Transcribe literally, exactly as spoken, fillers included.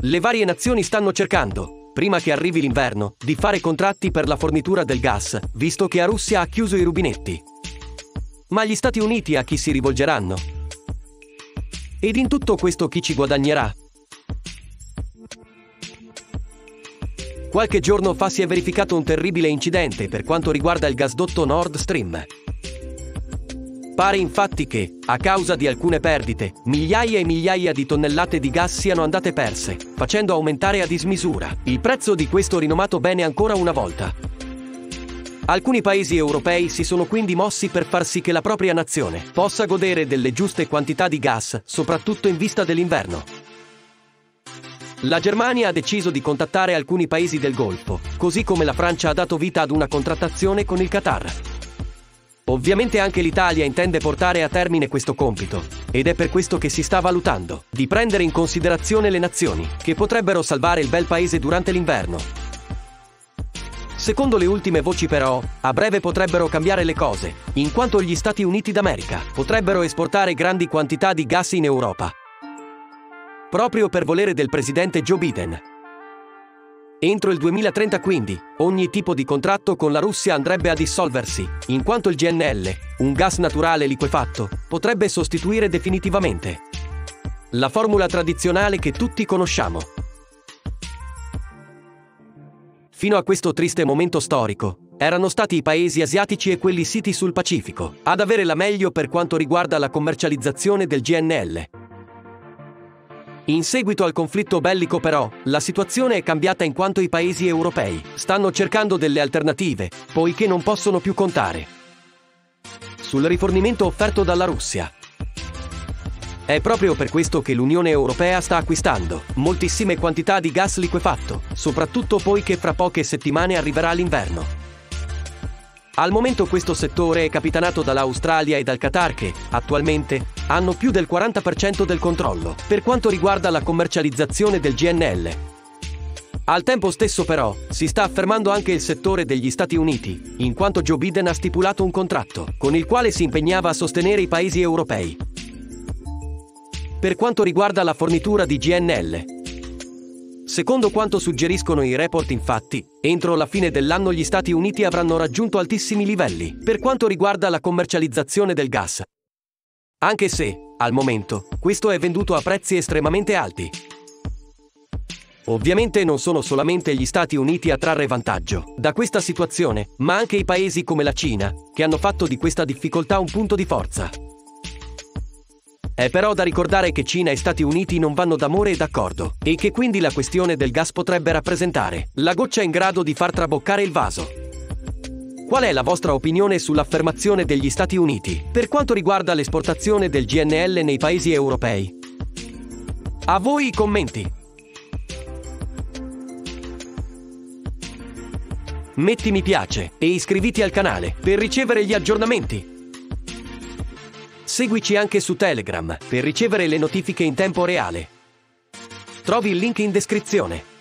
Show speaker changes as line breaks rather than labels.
Le varie nazioni stanno cercando, prima che arrivi l'inverno, di fare contratti per la fornitura del gas, visto che la Russia ha chiuso i rubinetti. Ma gli Stati Uniti a chi si rivolgeranno? Ed in tutto questo chi ci guadagnerà? Qualche giorno fa si è verificato un terribile incidente per quanto riguarda il gasdotto Nord Stream. Pare infatti che, a causa di alcune perdite, migliaia e migliaia di tonnellate di gas siano andate perse, facendo aumentare a dismisura il prezzo di questo rinomato bene ancora una volta. Alcuni paesi europei si sono quindi mossi per far sì che la propria nazione possa godere delle giuste quantità di gas, soprattutto in vista dell'inverno. La Germania ha deciso di contattare alcuni paesi del Golfo, così come la Francia ha dato vita ad una contrattazione con il Qatar. Ovviamente anche l'Italia intende portare a termine questo compito, ed è per questo che si sta valutando di prendere in considerazione le nazioni che potrebbero salvare il bel paese durante l'inverno. Secondo le ultime voci però, a breve potrebbero cambiare le cose, in quanto gli Stati Uniti d'America potrebbero esportare grandi quantità di gas in Europa, proprio per volere del presidente Joe Biden. Entro il duemilatrenta quindi, ogni tipo di contratto con la Russia andrebbe a dissolversi, in quanto il G N L, un gas naturale liquefatto, potrebbe sostituire definitivamente la formula tradizionale che tutti conosciamo. Fino a questo triste momento storico, erano stati i paesi asiatici e quelli siti sul Pacifico ad avere la meglio per quanto riguarda la commercializzazione del G N L. In seguito al conflitto bellico però, la situazione è cambiata in quanto i paesi europei stanno cercando delle alternative, poiché non possono più contare sul rifornimento offerto dalla Russia. È proprio per questo che l'Unione Europea sta acquistando moltissime quantità di gas liquefatto, soprattutto poiché fra poche settimane arriverà l'inverno. Al momento questo settore è capitanato dall'Australia e dal Qatar che, attualmente, hanno più del quaranta per cento del controllo per quanto riguarda la commercializzazione del G N L. Al tempo stesso però, si sta affermando anche il settore degli Stati Uniti, in quanto Joe Biden ha stipulato un contratto con il quale si impegnava a sostenere i paesi europei per quanto riguarda la fornitura di G N L. Secondo quanto suggeriscono i report infatti, entro la fine dell'anno gli Stati Uniti avranno raggiunto altissimi livelli per quanto riguarda la commercializzazione del gas. Anche se, al momento, questo è venduto a prezzi estremamente alti. Ovviamente non sono solamente gli Stati Uniti a trarre vantaggio da questa situazione, ma anche i paesi come la Cina, che hanno fatto di questa difficoltà un punto di forza. È però da ricordare che Cina e Stati Uniti non vanno d'amore e d'accordo, e che quindi la questione del gas potrebbe rappresentare la goccia in grado di far traboccare il vaso. Qual è la vostra opinione sull'affermazione degli Stati Uniti per quanto riguarda l'esportazione del G N L nei paesi europei? A voi i commenti! Metti mi piace e iscriviti al canale per ricevere gli aggiornamenti. Seguici anche su Telegram per ricevere le notifiche in tempo reale. Trovi il link in descrizione.